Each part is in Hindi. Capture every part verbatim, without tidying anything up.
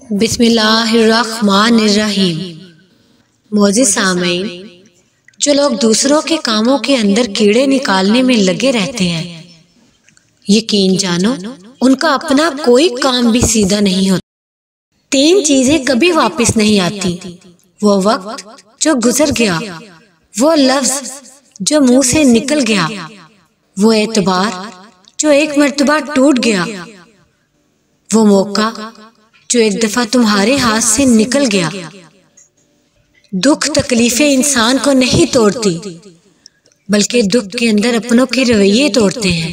बिस्मिल्लाहिर्रहमानिर्रहीम। मोअज़्ज़िज़ सामीन, जो लोग दूसरों के कामों के अंदर कीड़े निकालने में लगे रहते हैं, यकीन जानो उनका अपना कोई काम भी सीधा नहीं होता। तीन चीजें कभी वापस नहीं आती, वो वक्त जो गुजर गया, वो लफ्ज जो मुंह से निकल गया, वो एतबार जो एक मर्तबा टूट गया, वो मौका जो एक दफा तुम्हारे हाथ से निकल गया। दुख तकलीफें इंसान को नहीं तोड़ती, बल्कि दुख के अंदर अपनों के रवैये तोड़ते हैं।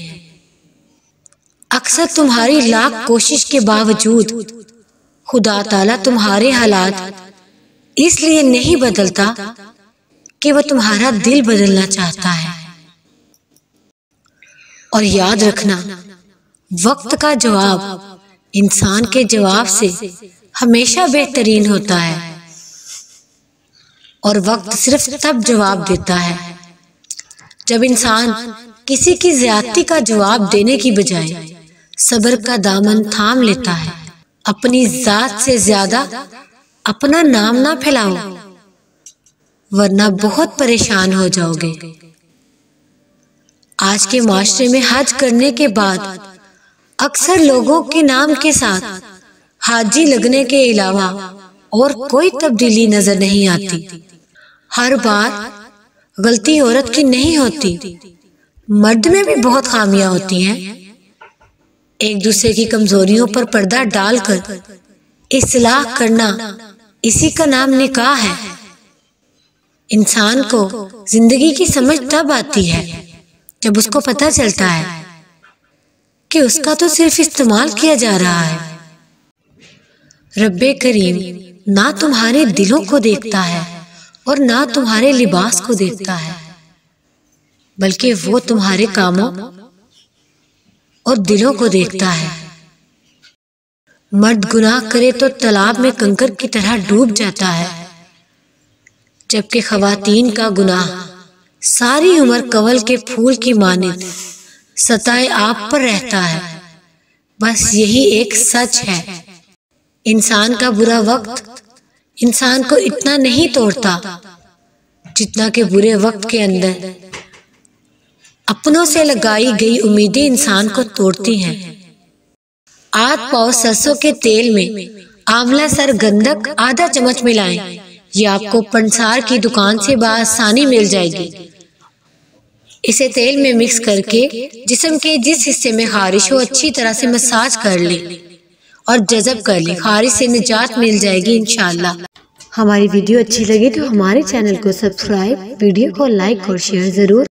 अक्सर तुम्हारी लाख कोशिश के बावजूद खुदा ताला तुम्हारे हालात इसलिए नहीं बदलता कि वह तुम्हारा दिल बदलना चाहता है। और याद रखना, वक्त का जवाब इंसान के जवाब से हमेशा बेहतरीन होता है। और वक्त सिर्फ तब जवाब देता है जब इंसान किसी की ज्यादती का जवाब देने की बजाय सब्र का दामन थाम लेता है। अपनी जात से ज्यादा अपना नाम ना फैलाओ, वरना बहुत परेशान हो जाओगे। आज के माशरे में हज करने के बाद अक्सर लोगों के नाम के साथ हाजी लगने के अलावा और कोई तब्दीली नजर नहीं आती। हर बार गलती औरत की नहीं होती, मर्द में भी बहुत खामियां होती हैं। एक दूसरे की कमजोरियों पर पर्दा डालकर इस्लाह करना, इसी का नाम निकाह है। इंसान को जिंदगी की समझ तब आती है जब उसको पता चलता है कि उसका तो सिर्फ इस्तेमाल किया जा रहा है। रब्बे करीम ना तुम्हारे दिलों को देखता है और ना तुम्हारे लिबास को देखता है, बल्कि वो तुम्हारे कामों और दिलों को देखता है। मर्द गुनाह करे तो तालाब में कंकर की तरह डूब जाता है, जबकि खवातीन का गुनाह सारी उम्र कवल के फूल की मानित सताए आप पर रहता है। बस यही एक सच है, इंसान का बुरा वक्त इंसान को इतना नहीं तोड़ता जितना कि बुरे वक्त के अंदर अपनों से लगाई गई उम्मीदें इंसान को तोड़ती हैं। आध पाव सरसों के तेल में आंवला सर गंधक आधा चम्मच मिलाएं, ये आपको पंसार की दुकान से बआसानी मिल जाएगी। इसे तेल में मिक्स करके जिस्म के जिस हिस्से में खारिश हो अच्छी तरह से मसाज कर लें और जज़ब कर लें, खारिश से निजात मिल जाएगी इंशाअल्लाह। हमारी वीडियो अच्छी लगी तो हमारे चैनल को सब्सक्राइब, वीडियो को लाइक और शेयर जरूर